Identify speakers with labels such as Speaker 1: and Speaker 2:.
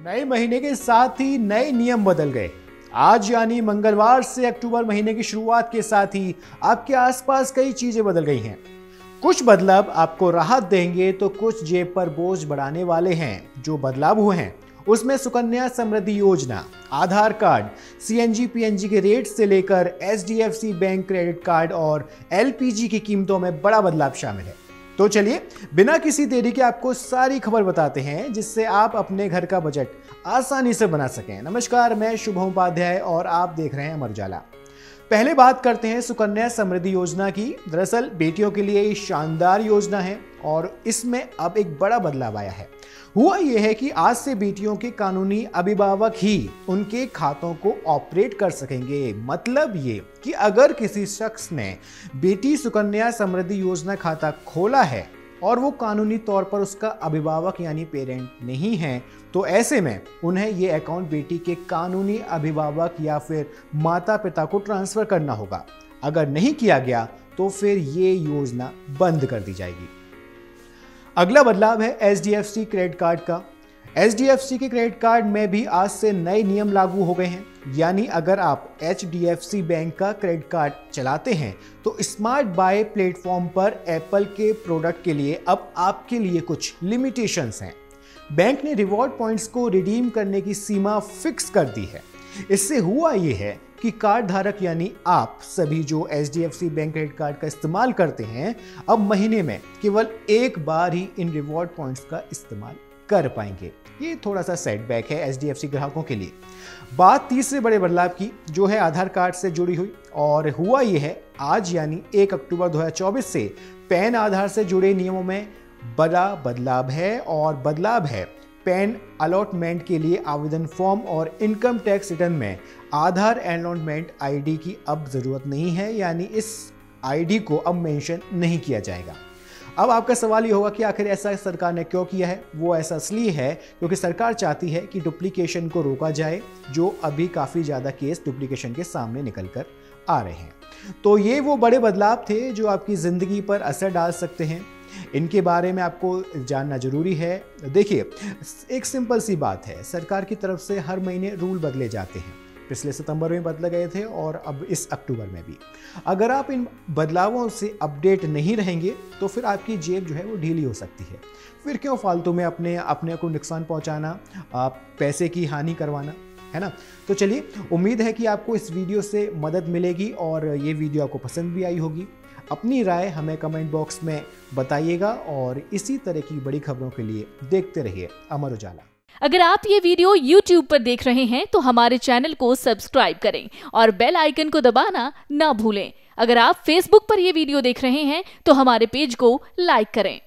Speaker 1: नए महीने के साथ ही नए नियम बदल गए। आज यानी मंगलवार से अक्टूबर महीने की शुरुआत के साथ ही आपके आसपास कई चीजें बदल गई हैं। कुछ बदलाव आपको राहत देंगे तो कुछ जेब पर बोझ बढ़ाने वाले हैं। जो बदलाव हुए हैं उसमें Sukanya Samriddhi Yojana, Aadhaar card, CNG PNG के रेट से लेकर एचडीएफसी बैंक क्रेडिट कार्ड और एलपीजी की कीमतों में बड़ा बदलाव शामिल है। तो चलिए बिना किसी देरी के आपको सारी खबर बताते हैं जिससे आप अपने घर का बजट आसानी से बना सकें। नमस्कार, मैं शुभम उपाध्याय और आप देख रहे हैं अमर उजाला। पहले बात करते हैं सुकन्या समृद्धि योजना की। दरअसल बेटियों के लिए ये शानदार योजना है और इसमें अब एक बड़ा बदलाव आया है। हुआ यह है कि आज से बेटियों के कानूनी अभिभावक ही उनके खातों को ऑपरेट कर सकेंगे। मतलब ये कि अगर किसी शख्स ने बेटी सुकन्या समृद्धि योजना खाता खोला है और वो कानूनी तौर पर उसका अभिभावक यानी पेरेंट नहीं है, तो ऐसे में उन्हें ये अकाउंट बेटी के कानूनी अभिभावक या फिर माता पिता को ट्रांसफर करना होगा। अगर नहीं किया गया तो फिर ये योजना बंद कर दी जाएगी। अगला बदलाव है एचडीएफसी क्रेडिट कार्ड का। एचडीएफसी के क्रेडिट कार्ड में भी आज से नए नियम लागू हो गए हैं। यानी अगर आप एचडीएफसी बैंक का क्रेडिट कार्ड चलाते हैं तो स्मार्ट बाय प्लेटफॉर्म पर एप्पल के प्रोडक्ट के लिए अब आपके लिए कुछ लिमिटेशंस हैं। बैंक ने रिवॉर्ड पॉइंट्स को रिडीम करने की सीमा फिक्स कर दी है। इससे हुआ ये है कि कार्ड धारक यानी आप सभी जो एचडीएफसी बैंक क्रेडिट कार्ड का इस्तेमाल करते हैं अब महीने में केवल एक बार ही इन रिवॉर्ड पॉइंट्स का इस्तेमाल कर पाएंगे। ये थोड़ा सा सेटबैक है एचडीएफसी ग्राहकों के लिए। बात तीसरे बड़े बदलाव की जो है आधार कार्ड से जुड़ी हुई, और हुआ ये है आज यानी 1 अक्टूबर 2024 से पैन आधार से जुड़े नियमों में बड़ा बदलाव है। और बदलाव है पैन अलॉटमेंट के लिए आवेदन फॉर्म और इनकम टैक्स रिटर्न में आधार अलॉटमेंट आईडी की अब जरूरत नहीं है, यानी इस आईडी को अब मेंशन नहीं किया जाएगा। अब आपका सवाल ये होगा कि आखिर ऐसा सरकार ने क्यों किया है। वो ऐसा इसलिए है क्योंकि सरकार चाहती है कि डुप्लीकेशन को रोका जाए, जो अभी काफ़ी ज़्यादा केस डुप्लीकेशन के सामने निकल कर आ रहे हैं। तो ये वो बड़े बदलाव थे जो आपकी ज़िंदगी पर असर डाल सकते हैं। इनके बारे में आपको जानना जरूरी है। देखिए, एक सिंपल सी बात है, सरकार की तरफ से हर महीने रूल बदले जाते हैं। पिछले सितंबर में बदले गए थे और अब इस अक्टूबर में भी। अगर आप इन बदलावों से अपडेट नहीं रहेंगे तो फिर आपकी जेब जो है वो ढीली हो सकती है। फिर क्यों फालतू में अपने को नुकसान पहुंचाना, पैसे की हानि करवाना, है ना। तो चलिए, उम्मीद है कि आपको इस वीडियो से मदद मिलेगी और ये वीडियो आपको पसंद भी आई होगी। अपनी राय हमें कमेंट बॉक्स में बताइएगा और इसी तरह की बड़ी खबरों के लिए देखते रहिए अमर उजाला।
Speaker 2: अगर आप ये वीडियो YouTube पर देख रहे हैं तो हमारे चैनल को सब्सक्राइब करें और बेल आइकन को दबाना ना भूलें। अगर आप Facebook पर ये वीडियो देख रहे हैं तो हमारे पेज को लाइक करें।